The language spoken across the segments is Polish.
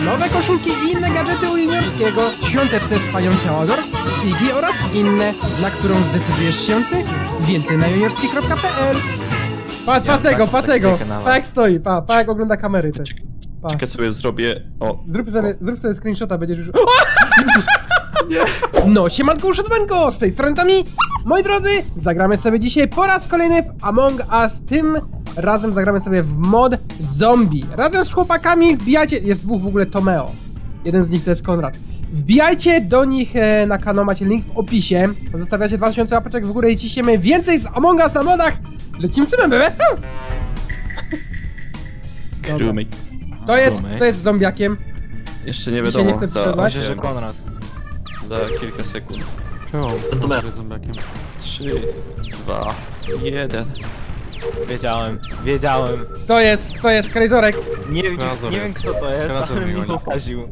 nowe koszulki i inne gadżety u Juniorskiego, świąteczne z panią Teodor, Spigi oraz inne, na którą zdecydujesz się ty. Więcej na juniorski.pl. Pa tego, pa jak stoi, pa jak ogląda kamery też. Czekaj sobie zrobię, Zrób sobie screenshota, będziesz już... Nie. No, siemanko uszedwenko, z tej strony Tomi. Moi drodzy, zagramy sobie dzisiaj po raz kolejny w Among Us. Tym razem zagramy sobie w mod zombie. Razem z chłopakami wbijajcie, jest dwóch w ogóle Tomeo. Jeden z nich to jest Konrad. Wbijajcie do nich na kanał, macie link w opisie. Zostawiacie 2000 łapeczek w górę i ciśniemy więcej z Among Us na modach. Lecimy sobie, bebe. Kto jest zombiakiem? Jeszcze nie wiadomo, myślę, że Konrad. Za kilka sekund. Czemu? To zombiakiem. 3, 2, 1. Wiedziałem. Kto jest? Krajzorek. Nie wiem kto to jest, ale mi zasadził.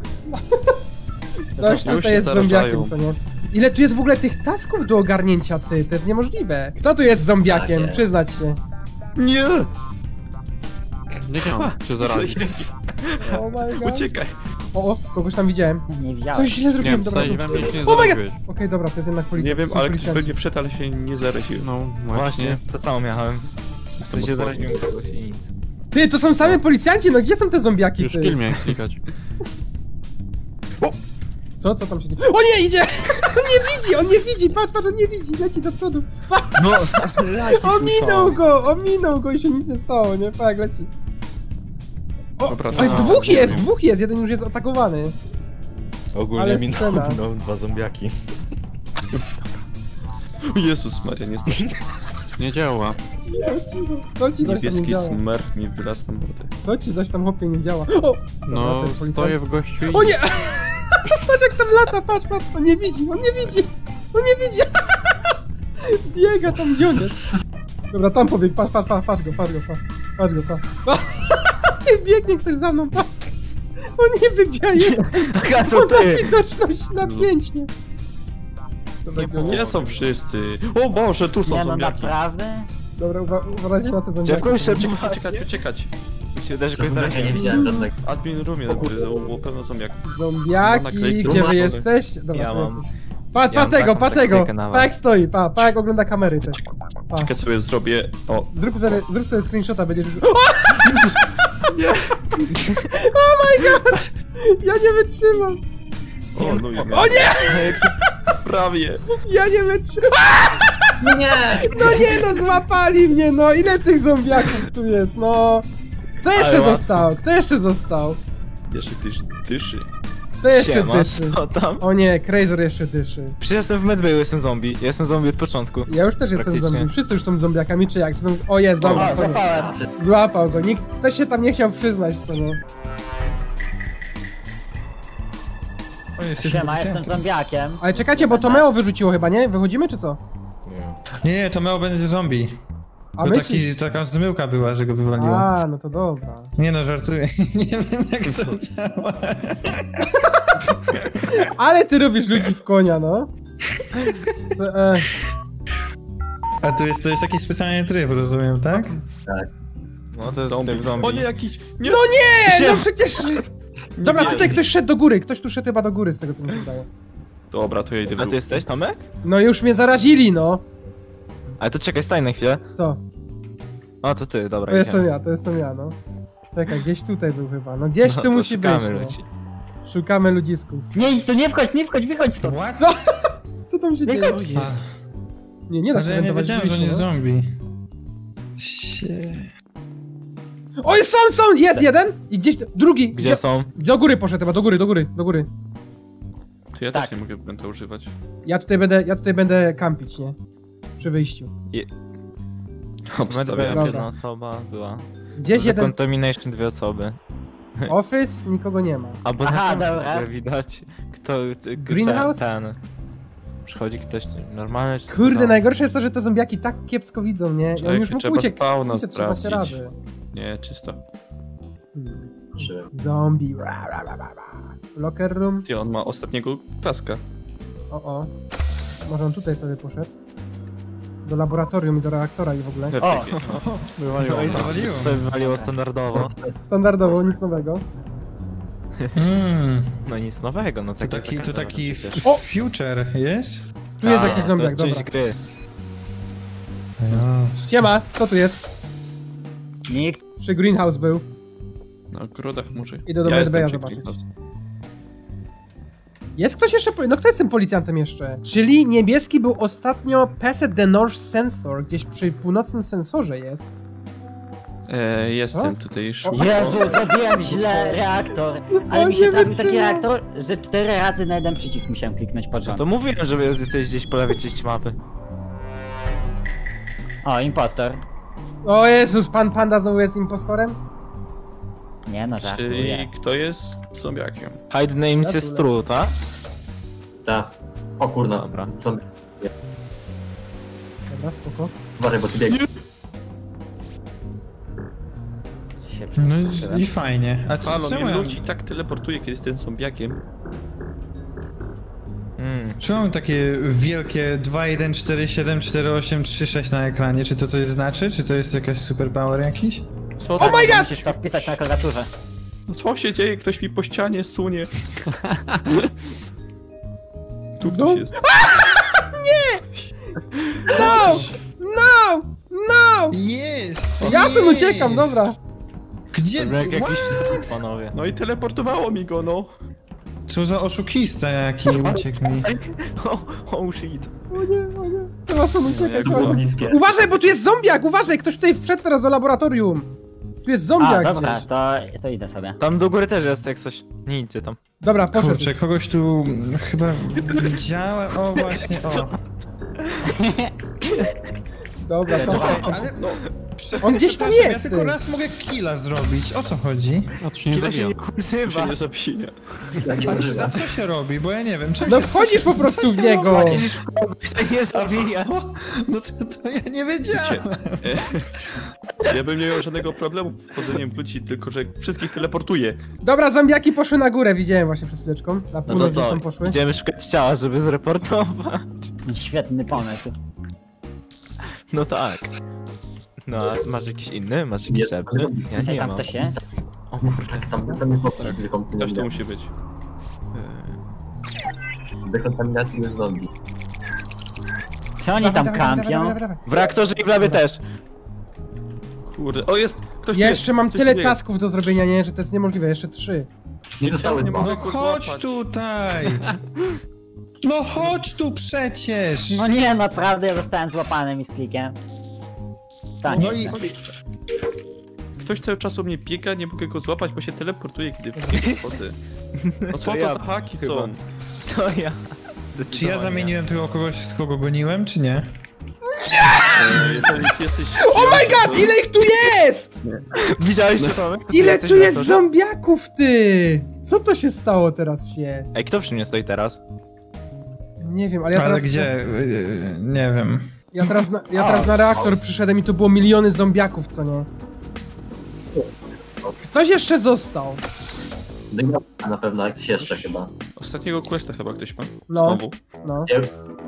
Ktoś jest zombiakiem, co nie? Ile tu jest w ogóle tych tasków do ogarnięcia, ty? To jest niemożliwe. Kto tu jest zombiakiem? Przyznać się. Nie! Nie wiem, czy zarazi. Oh my god. Uciekaj. O, kogoś tam widziałem. Nie widziałem. Coś źle zrobiłem, dobra. Oh my god! Okej, dobra, to jest jednak policja. Nie wiem, ale ktoś pewnie wszedł, ale się nie zaraził. No właśnie, to samo miałem. W się zaraziłem kogoś i nic. Ty, to są same policjanci, no gdzie są te zombiaki, już ty? kill miałem klikać. Co tam się dzieje? O nie, idzie! On nie widzi, patrz, on nie widzi, leci do przodu. No, ominął go i się nic nie stało, nie? Tak, leci. O, dobra, oj, dwóch jest, jeden już jest atakowany. Ogólnie minął dwa zombiaki. Jezus Maria, niestety. nie działa. Co ci coś tam nie Niebieski działa? smurf mi wylazł na mordę. Co ci coś tam, chłopie, nie działa? O! No, dobra, stoję w gościu i... O nie! Patrz jak tam lata, patrz, on nie widzi. Biega tam, gdzie on jest? Dobra, tam pobiegł, patrz go. Biegnie ktoś za mną, patrz. On nie wie, gdzie ja jestem. On ma widoczność na 5, nie? Gdzie są wszyscy? O Boże, tu są Nie no, zombiaki. naprawdę? Dobra, uważajcie na te zombiaki. Dziewko jeszcze Uciekać. Mi się wydaje, że kogoś zaraził. Nie widziałem żadnego. Admin roomie, było pełno zombiaków. Zombiaki, gdzie wy jesteście? Dobra, Ja mam. Pa tego, pa jak stoi, pa jak ogląda kamery też. Czekaj sobie zrobię, Zrób sobie screenshota, będziesz już... Jezus! Nie! Oh my god! Ja nie wytrzymam! O nie! Prawie! Ja nie wytrzymam! Nie! No złapali mnie, no! Ile tych zombiaków tu jest, no! Kto jeszcze został? Jeszcze ktoś dyszy. Kto jeszcze dyszy? Co tam? O nie, Krajzor jeszcze dyszy. Przecież jestem w medbayu, jestem zombie. Ja jestem zombie od początku. Ja już też jestem zombie. Wszyscy już są zombiakami, czy jak? O jest, dobra. Złapał go. Ktoś się tam nie chciał przyznać, co no. Siema, jestem zombiakiem. Ale czekajcie, bo Tomeo wyrzuciło chyba, nie? Wychodzimy, czy co? Nie, to miało będzie zombie. A To myślisz? taka zmyłka była, że go wywaliło. A, no to dobra. Nie no, żartuję. Nie wiem jak to działa. Ale ty robisz ludzi w konia, no. A to jest taki specjalny tryb, rozumiem, tak? Tak. No to jest zombie. O nie, jakiś... Nie. No nie! No przecież... Dobra, tutaj ktoś szedł do góry. Ktoś tu szedł chyba do góry, z tego co mi się wydaje. Dobra, to ja idę w A dół. ty jesteś, Tomek? No już mnie zarazili, no. Ale to czekaj, staj na chwilę. Co? O, to ty, dobra. To jestem ja, no. Czekaj, gdzieś tutaj był chyba. No gdzieś tu musi być, no. Szukamy ludzisków. Nie idź tu, nie wchodź, wychodź stąd. What? Co tam się dzieje? Nie da się ja nie wentować wiedziałem, że on drzwi, jest no. zombie. Oj, są! Jest jeden! I gdzieś... Drugi! Gdzie są? Do góry poszedł chyba, do góry. To ja też nie mogę będę używać. Ja tutaj będę kampić, nie? Przy wyjściu. W medbayu Dobra. jedna osoba była. Gdzieś jeden... Contamination 2 osoby. Office, nikogo nie ma. Albo Aha, na dobra. kamerze widać, kto... Greenhouse? Ten... Przychodzi ktoś normalny, czy Kurde, tam? najgorsze jest to, że te zombiaki tak kiepsko widzą, nie? I on już mógł trzeba uciec spawna 13 sprawdzić. razy. Nie, czysto. Zombie. Locker room. Ty, on ma ostatniego taska. O. Może on tutaj sobie poszedł. Do laboratorium i do reaktora i w ogóle. O! Wywaliło. To wywaliło standardowo. Standardowo, nic nowego. No nic nowego, no To taki O! future jest? Tu jest jakiś to zombiak, jest dobra. część gry. Siema, kto tu jest? Nikt. Przy Greenhouse był. Na ogrodach może. Idę do ja Medbaya jestem zobaczyć. przy Jest ktoś jeszcze? No kto jest tym policjantem jeszcze? Czyli niebieski był ostatnio Passed the North Sensor, gdzieś przy północnym sensorze jest. Jestem tutaj już. Jezu, zrobiłem źle reaktor. Ale mi się nie trafił taki wytrzymam. reaktor, że 4 razy na jeden przycisk musiałem kliknąć pod rząd. To mówiłem, że jesteś gdzieś po lewej części mapy. O, impostor. O Jezus, pan Panda znowu jest impostorem? Nie no, Czyli żartuję. kto jest zombiakiem? Hide names jest true, tak? Tak. O kurna. Dobra. Co? Dobra, spoko. Uważaj, bo ty biegniesz. Się No przestraszyłem. i fajnie. A Halo, czemu mnie ja, ludzi tak teleportuje, kiedy jestem zombiakiem. czemu mam takie wielkie 2147483 na ekranie? Czy to coś znaczy? Czy to jest jakaś superpower jakiś? Co Oh my god! Musisz to wpisać na klawiaturze. Co się dzieje? Ktoś mi po ścianie sunie. Tu Zo- ktoś jest. No! No! No! Jest! Ja sam jest! uciekam, dobra. Gdzie? Jak jakiś What? panowie. No i teleportowało mi go, no. Co za oszukista jaki uciekł mi. Oh shit. O nie, o nie. Trzeba sam uciekać. Jak dobra. było niskie. Uważaj, bo tu jest zombiak, uważaj! Ktoś tutaj wszedł teraz do laboratorium. Tu jest A, zombiak dobra, gdzieś. to idę sobie. Tam do góry też jest jak coś. Nie idźcie tam. Dobra, poszedł. Kurczę, kogoś tu chyba widziałem. O właśnie, o. Dobra, to Ale no, On gdzieś tam przepraszam, jest, Ja tylko ty. raz mogę killa zrobić. O co chodzi? Kila się nie Tu używa. się nie zabija. A co się robi? Bo ja nie wiem. Czym No się, wchodzisz po prostu w niego. Siedzisz w kogoś, tak nie zabija. No to ja nie wiedziałem. Ja bym nie miał żadnego problemu z wchodzeniem w ludzi, tylko że wszystkich teleportuje. Dobra, zombiaki poszły na górę, widziałem właśnie przed chwileczką. Na No północ to gdzieś co? tam poszły. Idziemy szukać ciała, żeby zreportować. Świetny pomysł. No tak. No, a masz jakiś inny? Masz jakiś Nie, lepszy? Ja Co nie tam mam. ktoś jest? O kurde. Tam jest mocno Ktoś to musi być. dekontaminacji jest zombie. Czy oni tam kampią? W reaktorze i w lewie też. Kurde, o jest! Ktoś tu Ja jest. jeszcze mam Ktoś tyle tu biega. tasków do zrobienia, nie? Że to jest niemożliwe, jeszcze 3. Nie dostały Nie dwa. mogę No go chodź złapać. tutaj! No chodź tu przecież! No nie, naprawdę ja zostałem złapany misklikiem. Tak, No i Ktoś cały czas u mnie biega, nie mogę go złapać, bo się teleportuje, kiedy wchodzę. No co to ja za haki chyba. są? To ja. czy ja zamieniłem tego kogoś, z kogo goniłem, czy nie? Jesteś... Oh my god, ile ich tu jest! Widziałeś to, Tomek? Ile Jesteś tu w jest reaktorze? zombiaków, ty! Co to się stało teraz się? Ej, kto przy mnie stoi teraz? Nie wiem, ale ja Ale teraz... gdzie? Nie wiem. Ja teraz na reaktor przyszedłem i tu było miliony zombiaków, co nie? Ktoś jeszcze został. Na pewno, jak ktoś jeszcze chyba. Ostatniego questa chyba ktoś ma. No. Znowu. No. Nie,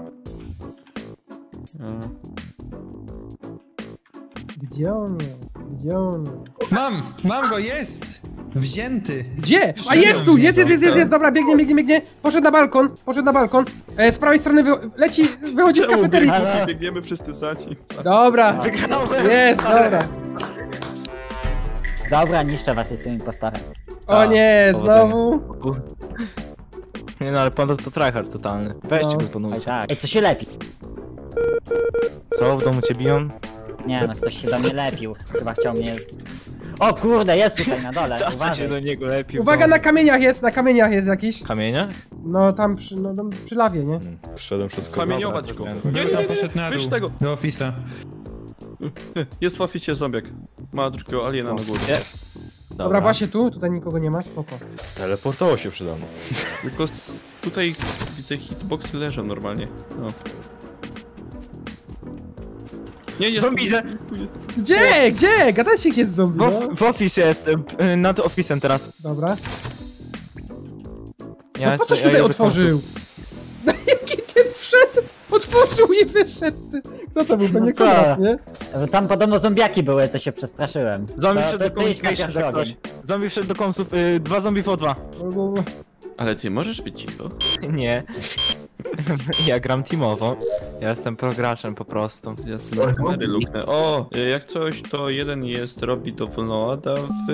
Gdzie on jest? Gdzie on jest? Mam go, jest! Wzięty! Gdzie? A jest tu! Jest! Dobra, biegnie. Poszedł na balkon. Z prawej strony wychodzi z Czemu kafeterii. biegniemy wszyscy za nim? Dobra. Jest, dobra. Dobra, niszczę was, jestem impostorem. O nie, powodzenia. znowu. Nie no, ale pan to tryhard totalny. Weźcie No. go Oj zbanujcie. tak. Ej, to się lepi. Co, w domu cię biją? Nie no, ktoś się do mnie lepił. Chyba chciał mnie... O kurde, jest tutaj na dole, Zawsze się uważaj. do niego lepiej. Uwaga, na kamieniach jest jakiś. Kamienia? No tam przy lawie, nie? Wszedłem przez Kamieniować go. Był poszedł na Wiesz dół. tego. Do ofisa. Jest w oficie zombiak. Ma drugiego aliena na górze. Jest. Dobra, właśnie tutaj nikogo nie ma, spoko. Teleportowo się przydano. Tylko tutaj widzę hitboxy leżą normalnie. No. Nie, jest Zombize! Gdzie? Gadajcie, gdzie jest zombie, no. W ofisie jestem, nad ofisem teraz. Dobra. Ja No po jestem- coś ja tutaj idę do otworzył? No jaki ty wszedł? Otworzył i wyszedł, ty. Kto to był? To nie No co? Konrad, nie? Tam podobno zombiaki były, to się przestraszyłem. Zombie To- przed to ty idź na communication pierwszy jak ogień. ktoś. Zombie wszedł do komsów, 2 zombie po 2. Ale ty możesz być cicho? Nie. Ja gram teamowo. Ja jestem prograczem po prostu. Ja sobie na kamery luknę. O, jak coś, to jeden robi dowolnoada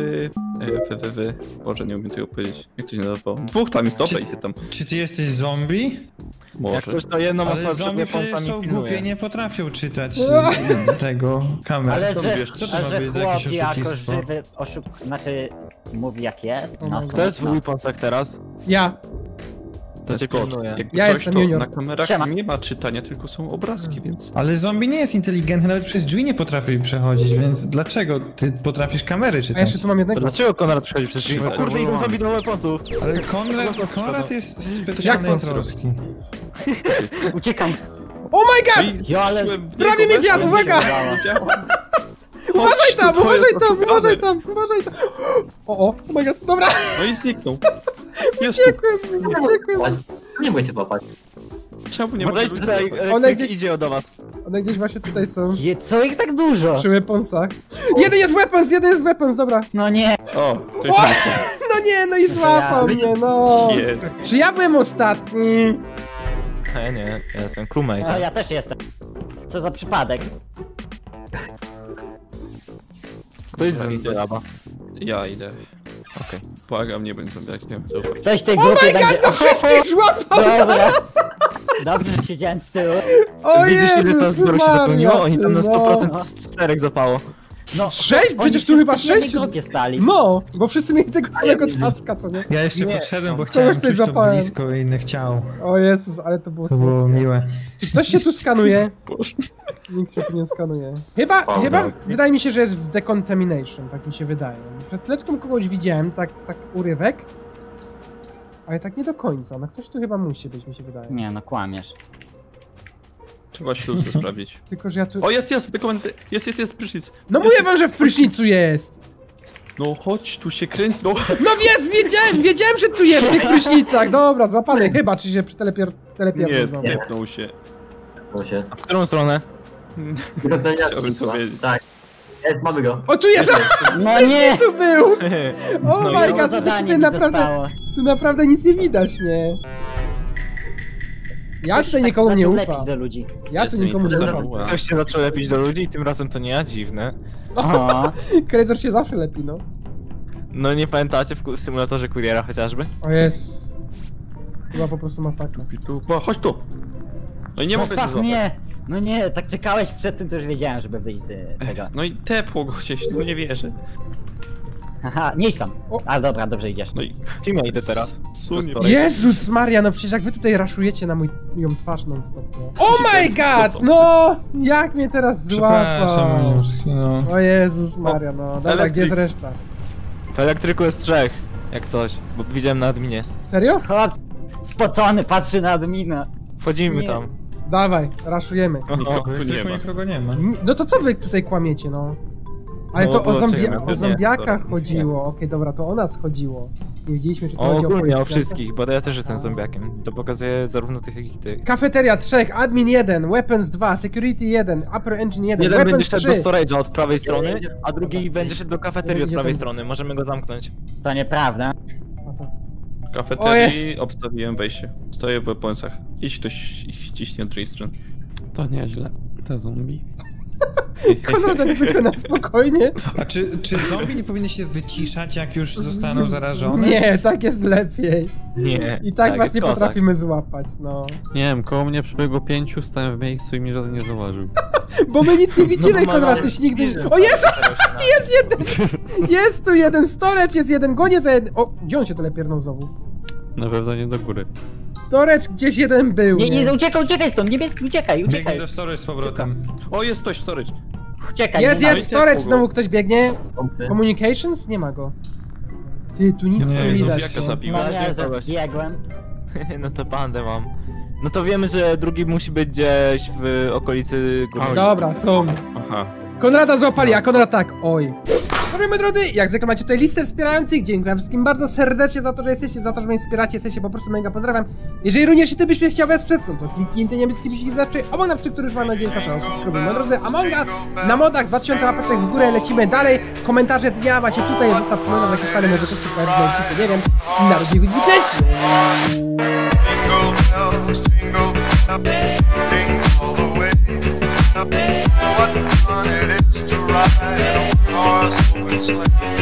Boże, nie umiem tego powiedzieć. Jak to się nazywało? Dwóch tam jest, dobra, i ty tam. Czy ty jesteś zombie? Może. Jak coś to jedną Ale osobę przed zombie przecież Japońcami są pilnuje. głupie, nie potrafią czytać tego kamer. Ale tam że, wiesz, co to ma że być za jakieś chłop jako oszukistwo? żywy znaczy mówi jak jest. No, Kto jest w Weaponsach teraz? Ja. To cię Scott. pilnuje. Jakby Ja coś, jestem to junior. na kamerach Siema. nie ma czytania, tylko są obrazki, więc... Ale zombie nie jest inteligentny, nawet przez drzwi nie potrafi przechodzić, więc dlaczego ty potrafisz kamery A czytać? jeszcze tu mam To jednego. dlaczego Konrad przychodzi przez drzwi? Kurde, idą zombie do Weaponsów. Ale Konrad jest Jak specjalnej pan troski. Uciekaj. Oh my god! Jo, ale... Prawie mnie zjadł, uwaga! Uważaj tam, uważaj tam, uważaj tam, uważaj tam! O my god, dobra! No i zniknął. Jest Uciekłem. Nie mogę się złapać. Czemu nie Możesz może tutaj, One ktoś gdzieś- idzie do was. One gdzieś właśnie tutaj są. Co ich tak dużo? Przy weaponsach. Jeden jest weapons, dobra. No nie. O, to O! jest No nie, no i złapał mnie, no. Jest. Czy ja byłem ostatni? Nie, ja jestem No, crewmate. ja też jestem. Co za przypadek. Ktoś z Zalaba. Ja idę. Okej. Błagam, nie bądź zombiakiem. Dobra. Ktoś w tej Oh grupie my god, będzie... to wszystkich złapał! Dobra. Dobrze, że siedziałem z tyłu. O Widzisz, ile to Jezus zbiór się zapełniło? Maria, Oni tam na ty, 100% czterech zapało. No, 6? oni Przecież tu chyba wszyscy w jednej 6. grupie stali. No, bo wszyscy mieli tego samego taska, co nie? Ja jeszcze Nie, podszedłem, bo to chciałem już coś czuć to złapałem. blisko innych ciał. O Jezus, ale to było To słabo. było miłe. Czy ktoś się tu skanuje? Boże. Nikt się tu nie skanuje. Chyba, wydaje mi się, że jest w Decontamination, tak mi się wydaje. Przed chwileczką kogoś widziałem, tak urywek. Ale tak nie do końca, no ktoś tu chyba musi być, mi się wydaje. Nie, no kłamiesz. Trzeba ślusy sprawdzić. Tylko, że ja tu... O, jest, dokumenty. Jest, prysznic. No mówię wam, że w prysznicu jest! No chodź, tu się kręć, no. No wiedziałem, że tu jest w tych prysznicach! Dobra, złapany chyba, czy się telepierdol Nie, znowu. tepnął się. To się. A w którą stronę? Chciałbym to wiedzieć. Tak. Jest, mamy go. O, tu jest! W No nie! prysznicu był! Oh No i my To god, przecież zadanie tutaj mi naprawdę, zostało. tu naprawdę nic nie widać, nie? Ja tutaj nikomu nie Zaczął lepić ufam. do ludzi. Ja tu Jestem nikomu nie impostorem. ufam. Ktoś się zaczął lepić do ludzi i tym razem to nie ja, dziwne. O, Krejzer się zawsze lepi, no. No nie pamiętacie w symulatorze kuriera chociażby? O jest. Chyba po prostu masakra. O, chodź tu. No i nie mogę cię zostaw złapać. mnie! No nie, tak czekałeś przed tym, to już wiedziałem, żeby wyjść z tego. No i tepło go gdzieś, no nie wierzę. Haha, nie idź tam. O. A dobra, dobrze idziesz. No i Kim ja idę teraz? sunie. Jezus Maria, no przecież jak wy tutaj raszujecie na moją twarz non stop, no. Oh my god! No! Jak mnie teraz Przepraszam, złapał? Maniuszki, no. O Jezus Maria, no. Dobra, elektryk. gdzie jest reszta? W elektryku jest 3, jak coś, bo widziałem na adminie. Serio? Chłop spocony patrzy na admina. Wchodzimy Nie. tam. Dawaj, raszujemy. Nikogo Bo tu jak nie coś ma. nikogo nie ma. No to co wy tutaj kłamiecie, no? Ale No, to było coś, o nie. zombiakach Dobra. chodziło. Okej, dobra, to o nas chodziło. Nie wiedzieliśmy, czy to O, chodzi o ogólnie o policjanta. wszystkich, bo ja też jestem A. zombiakiem. To pokazuje zarówno tych, jak i tych. Kafeteria 3, admin 1, weapons 2, security 1, upper engine 1, Jeden będzie weapons szedł 3. do storage'a od prawej strony, a drugi będzie szedł do kafeterii od Idzie prawej tam. strony. Możemy go zamknąć. To nieprawda. A to- W kafeterii obstawiłem wejście. Stoję w weaponsach. Idź ktoś ich ściśnie od drugiej strony. To nieźle. To zombie. Konrad jak zwykle na spokojnie. A czy zombie nie powinny się wyciszać, jak już zostaną zarażone? Nie, tak jest lepiej. Nie. I tak was jest nie kozak. potrafimy złapać, no. Nie wiem, koło mnie przebiegło 5, stałem w miejscu i mi żaden nie zauważył. Bo my nic nie widzimy, No, Konrad, ale- tyś nigdy... O Jezu! Jest jeden! Jest tu jeden storage, jest jeden goniec, a jeden... O, gdzie on się telepiernął znowu? Na pewno nie do góry. Storage gdzieś jeden był, Nie, uciekaj stąd, niebieski, uciekaj. Biegnie do storage z powrotem. O, jest ktoś w storage. Uciekaj. Jest, nie ma. jest storage, znowu ktoś biegnie. Pomcy. Communications? Nie ma go. Ty, tu nic Nie, nie widać. zombiaka no. zabiłem. No nie, że kogoś. biegłem. No to bandę mam. No to wiemy, że drugi musi być gdzieś w okolicy góry. Dobra, są. Aha. Konrada złapali, a Konrad tak, oj. Dobra, moi drodzy, jak zwykle macie tutaj listę wspierających. Dziękuję wszystkim bardzo serdecznie za to, że jesteście, za to, że mnie wspieracie. Jesteście po prostu mega pozdrawiam. Jeżeli również ty byś mnie chciał wesprzeć, no to kliknij ten niebieski przycisk wesprzeć, obok na który już mam nadzieję starsze subskrybuj. Moi drodzy, Among Us na modach, 2000 łapeczek w górę, lecimy dalej. Komentarze dnia macie tutaj, zostaw komentarz, jakieś fajne, może też się pojawić na odcinku, nie wiem. Na razie, cześć! What fun it is to ride in a one-horse open sleigh.